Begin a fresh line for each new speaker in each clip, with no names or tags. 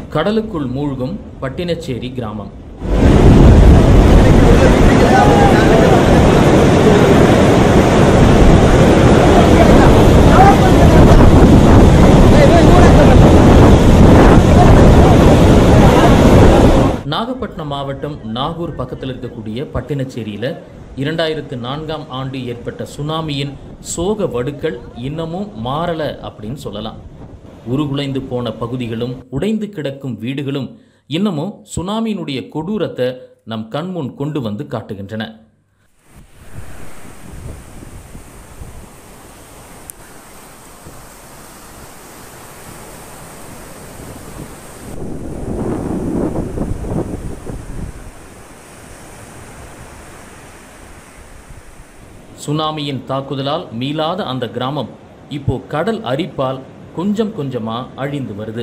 கடலுக்குள் மூழ்கும் பட்டினச்சேரி கிராமம். நாகப்பட்டினம் மாவட்டம் நாகூர் பக்கத்தில் இருக்கக்கூடிய பட்டினச்சேரியில் 2004ஆம் ஆண்டு ஏற்பட்ட சுனாமியின் சோக வடுக்கள் இன்னமும் மாறல அப்படின்னு சொல்லலாம். உருகுலைந்து போன பகுதிகளும் உடைந்து கிடக்கும் வீடுகளும் இன்னமும் சுனாமியினுடைய கொடூரத்தை நம் கண்முன் கொண்டு வந்து காட்டுகின்றன. சுனாமியின் தாக்குதலால் மீளாத அந்த கிராமம் இப்போ கடல் அரிப்பால் கொஞ்சம் கொஞ்சமா அழிந்து வருது.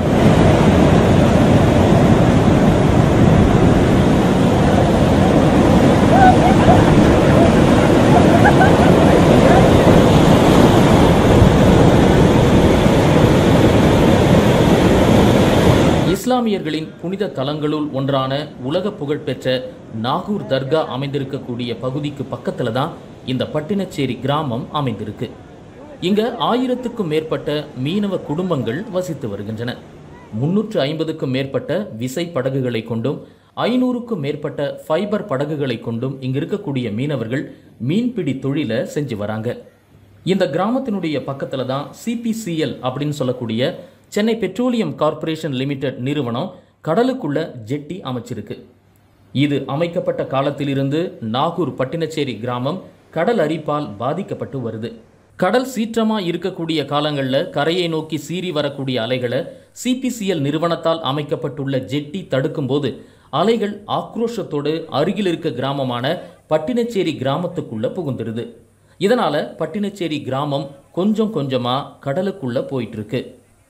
இஸ்லாமியர்களின் புனித தலங்களுள் ஒன்றான உலக புகழ்பெற்ற நாகூர் தர்கா அமைந்திருக்கக்கூடிய பகுதிக்கு பக்கத்துல தான் இந்த பட்டினச்சேரி கிராமம் அமைந்திருக்கு. இங்க 1000க்கும் மேற்பட்ட மீனவ குடும்பங்கள் வசித்து வருகின்றன. 350க்கும் மேற்பட்ட விசை படகுகளை கொண்டும் 500க்கும் மேற்பட்ட ஃபைபர் படகுகளை கொண்டும் இங்க இருக்கக்கூடிய மீனவர்கள் மீன்பிடி தொழிலை செஞ்சு வராங்க. இந்த கிராமத்தினுடைய பக்கத்துல தான் CPCL அப்படின்னு சொல்லக்கூடிய சென்னை பெட்ரோலியம் கார்ப்பரேஷன் லிமிடெட் நிறுவனம் கடலுக்குள்ள ஜெட்டி அமைச்சிருக்கு. இது அமைக்கப்பட்ட காலத்திலிருந்து நாகூர் பட்டினச்சேரி கிராமம் கடல் அரிப்பால் பாதிக்கப்பட்டு வருது. கடல் சீற்றமா இருக்கக்கூடிய காலங்களில் கரையை நோக்கி சீறி வரக்கூடிய அலைகளை CPCL நிறுவனத்தால் அமைக்கப்பட்டுள்ள ஜெட்டி தடுக்கும் போது அலைகள் ஆக்ரோஷத்தோடு அருகில் இருக்க கிராமமான பட்டினச்சேரி கிராமத்துக்குள்ள புகுந்துருது. இதனால பட்டினச்சேரி கிராமம் கொஞ்சம் கொஞ்சமா கடலுக்குள்ள போயிட்டு இருக்கு.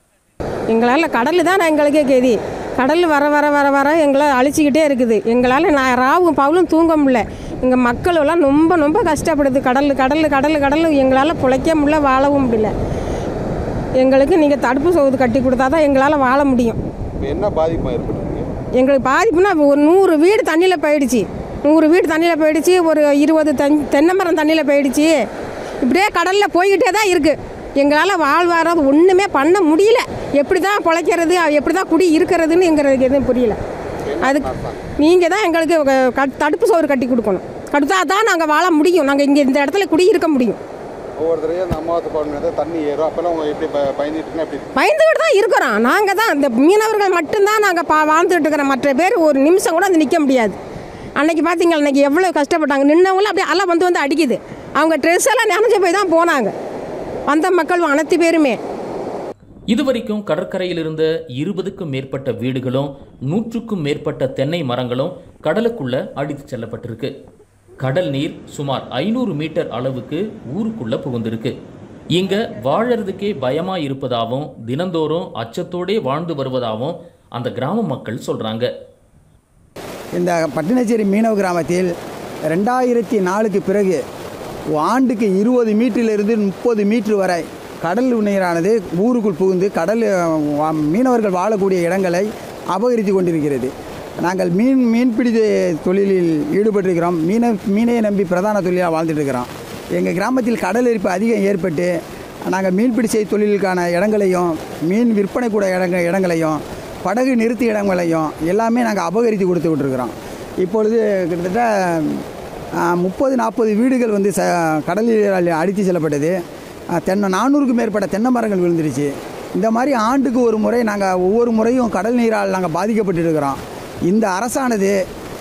எங்களால் கடல் தான் எங்களுக்கே கேதி. கடல் வர வர வர வர எங்களை அழிச்சிக்கிட்டே இருக்குது. எங்களால் நான் ராவும் பகலும் தூங்க முடியல. எங்கள் மக்கள் எல்லாம் ரொம்ப ரொம்ப கஷ்டப்படுது. கடல் கடல் கடல் கடல் எங்களால் பிழைக்க முடியல, வாழவும் முடியல. எங்களுக்கு நீங்கள் தடுப்பு சோது கட்டி கொடுத்தா தான் எங்களால் வாழ முடியும்.
என்ன பாதிப்பு ஏற்படுது?
எங்களுக்கு பாதிப்புனா ஒரு 100 வீடு தண்ணியில் போயிடுச்சு. 100 வீடு தண்ணியில் போயிடுச்சு. ஒரு 20 தென்னை மரம் தண்ணியில் போயிடுச்சு. இப்படியே கடலில் போய்கிட்டே தான் இருக்குது. எங்களால் வாழ்வாரம் ஒன்றுமே பண்ண முடியல. எப்படி தான் பிழைக்கிறது, எப்படி தான் குடி இருக்கிறதுன்னு எங்களுக்கு எதுவும் புரியல. அதுக்கு நீங்கள் தான் எங்களுக்கு தடுப்பு சோறு கட்டி கொடுக்கணும். கடுத்தா தான் நாங்கள் வாழ முடியும். நாங்கள் இங்கே இந்த இடத்துல குடி இருக்க முடியும்.
ஒவ்வொருத்தரையும் அம்மாவத்து தண்ணி ஏறும். அப்போல்லாம் எப்படி
பயந்துக்கிட்டு தான் இருக்கிறோம். நாங்கள் தான் இந்த மீனவர்கள் மட்டும்தான் நாங்கள் வாழ்ந்துட்டு இருக்கிறோம். மற்ற பேர் ஒரு நிமிஷம் கூட வந்து நிற்க முடியாது. அன்னைக்கு பார்த்தீங்களா, அன்றைக்கி எவ்வளோ கஷ்டப்பட்டாங்க. நின்னவங்களும் அப்படியே அலை வந்து அடிக்குது. அவங்க ட்ரெஸ் எல்லாம் நினைஞ்சு போய் தான் போனாங்க. அந்த மக்கள் அனைத்து பேருமே.
இதுவரைக்கும் கடற்கரையில் இருந்த 20க்கும் மேற்பட்ட வீடுகளும் 100க்கும் மேற்பட்ட தென்னை மரங்களும் கடலுக்குள்ள அடித்து செல்லப்பட்டிருக்கு. கடல் நீர் சுமார் 500 மீட்டர் அளவுக்கு ஊருக்குள்ள புகுந்திருக்கு. இங்க வாழறதுக்கே பயமா இருப்பதாகவும் தினந்தோறும் அச்சத்தோடே வாழ்ந்து வருவதாகவும் அந்த கிராம மக்கள் சொல்றாங்க.
இந்த பட்டினச்சேரி மீனவ கிராமத்தில் 2004க்கு பிறகு ஆண்டுக்கு 20 மீட்டரிலிருந்து 30 மீட்டர் வரை கடல் நீரானது ஊருக்குள் புகுந்து கடல் மீனவர்கள் வாழக்கூடிய இடங்களை அபகரித்து கொண்டிருக்கிறது. நாங்கள் மீன்பிடி தொழிலில் ஈடுபட்டிருக்கிறோம். மீனையை நம்பி பிரதான தொழிலாக வாழ்ந்துட்டு இருக்கிறோம். எங்கள் கிராமத்தில் கடல் எரிப்பு அதிகம் ஏற்பட்டு நாங்கள் மீன்பிடி செய்ய தொழிலுக்கான இடங்களையும் மீன் விற்பனை கூட இடங்களையும் படகு நிறுத்தி இடங்களையும் எல்லாமே நாங்கள் அபகரித்து கொடுத்து விட்டுருக்குறோம். இப்பொழுது கிட்டத்தட்ட 30-40 வீடுகள் வந்து கடலில் அடித்து செல்லப்பட்டது. 400க்கும் மேற்பட்ட தென்னை மரங்கள் விழுந்துருச்சு. இந்த மாதிரி ஆண்டுக்கு ஒரு முறை நாங்கள் ஒவ்வொரு முறையும் கடல் நீரால் நாங்கள் பாதிக்கப்பட்டு இருக்கிறோம். இந்த அரசானது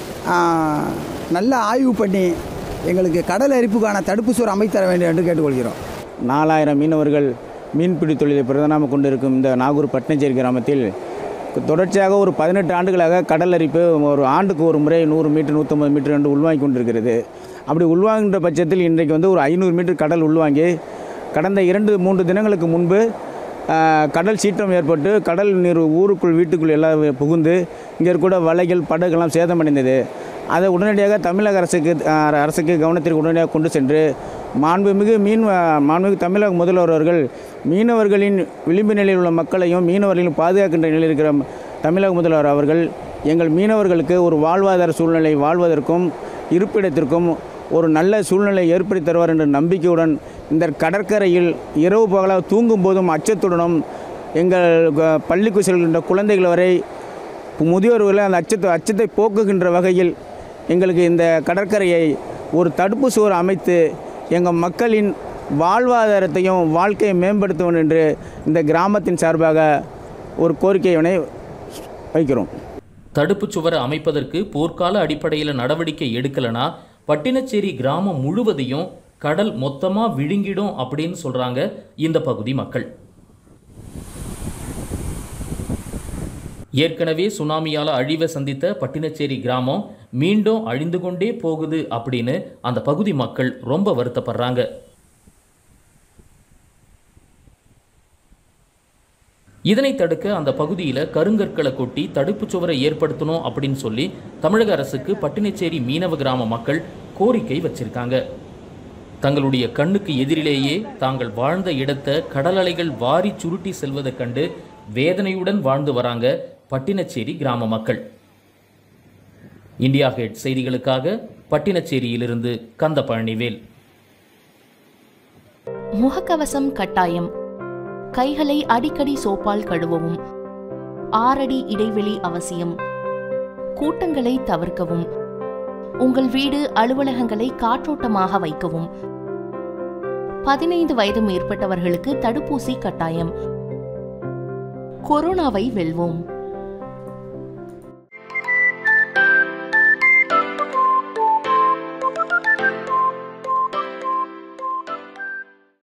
நல்ல ஆய்வு பண்ணி எங்களுக்கு கடல் அரிப்புக்கான தடுப்பு சுவர் அமைத்தர வேண்டும் என்று கேட்டுக்கொள்கிறோம்.
4000 மீனவர்கள் மீன்பிடி தொழிலை பிரதானமாக கொண்டிருக்கும் இந்த நாகூர் பட்டினச்சேரி கிராமத்தில் தொடர்ச்சியாக ஒரு 18 ஆண்டுகளாக கடல் அரிப்பு ஒரு ஆண்டுக்கு ஒரு முறை 100 மீட்டர் 150 மீட்டர் என்று உள்வாங்கி கொண்டிருக்கிறது. அப்படி உள்வாங்கின்ற பட்சத்தில் இன்றைக்கு வந்து ஒரு 500 மீட்டர் கடல் உள்வாங்கி கடந்த 2-3 தினங்களுக்கு முன்பு கடல் சீற்றம் ஏற்பட்டு கடல் நீர் ஊருக்குள் வீட்டுக்குள் எல்லாம் புகுந்து இங்கே கூட வலைகள் படகுலாம் சேதமடைந்தது. அதை உடனடியாக தமிழக அரசுக்கு கவனத்திற்கு உடனடியாக கொண்டு சென்று மாண்புமிகு தமிழக முதல்வர் அவர்கள் மீனவர்களின் விளிம்பு நிலையில் உள்ள மக்களையும் மீனவர்களையும் பாதுகாக்கின்ற நிலையில் இருக்கிற தமிழக முதல்வர் அவர்கள் எங்கள் மீனவர்களுக்கு ஒரு வாழ்வாதார சூழ்நிலை வாழ்வதற்கும் இருப்பிடத்திற்கும் ஒரு நல்ல சூழ்நிலை ஏற்படுத்தி தருவார் என்ற நம்பிக்கையுடன் இந்த கடற்கரையில் இரவு பகலாக தூங்கும் போதும் அச்சத்துடனும் எங்கள் பள்ளிக்கு செல்கின்ற குழந்தைகள் வரை முதியோர்களை அந்த அச்சத்தை போக்குகின்ற வகையில் எங்களுக்கு இந்த கடற்கரையை ஒரு தடுப்பு சுவர் அமைத்து எங்கள் மக்களின் வாழ்வாதாரத்தையும் வாழ்க்கையை மேம்படுத்துவோம் என்று இந்த கிராமத்தின் சார்பாக ஒரு கோரிக்கையினை வைக்கிறோம்.
தடுப்புச் சுவர் அமைப்பதற்கு போர்க்கால அடிப்படையில் நடவடிக்கை எடுக்கலைன்னா பட்டினச்சேரி கிராமம் முழுவதையும் கடல் மொத்தமாக விழுங்கிடும் அப்படின்னு சொல்கிறாங்க இந்த பகுதி மக்கள். ஏற்கனவே சுனாமியால் அழிவை சந்தித்த பட்டினச்சேரி கிராமம் மீண்டும் அழிந்து கொண்டே போகுது அப்படின்னு அந்த பகுதி மக்கள் ரொம்ப வருத்தப்படுறாங்க. இதனை தடுக்க அந்த பகுதியில் கருங்கற்களை கொட்டி தடுப்புச் சுவரை ஏற்படுத்தணும் அப்படின்னு சொல்லி தமிழக அரசுக்கு பட்டினச்சேரி மீனவ கிராம மக்கள் கோரிக்கை வச்சிருக்காங்க. தங்களுடைய கண்ணுக்கு எதிரிலேயே தாங்கள் வாழ்ந்த இடத்தை கடல் அலைகள் வாரி சுருட்டி செல்வதை கண்டு வேதனையுடன் வாழ்ந்து வராங்க பட்டினச்சேரி கிராம மக்கள். இந்தியா கேட் செய்திகளுக்காக பட்டினச்சேரியிலிருந்து கந்தபழனிவேல்.
முகக்கவசம் கட்டாயம். கைகளை அடிக்கடி சோப்பால் கழுவவும். 6 அடி இடைவெளி அவசியம். கூட்டங்களை தவிர்க்கவும். உங்கள் வீடு அலுவலகங்களை காற்றோட்டமாக வைக்கவும். 15 வயது மேற்பட்டவர்களுக்கு தடுப்பூசி கட்டாயம். கொரோனாவை வெல்வோம்.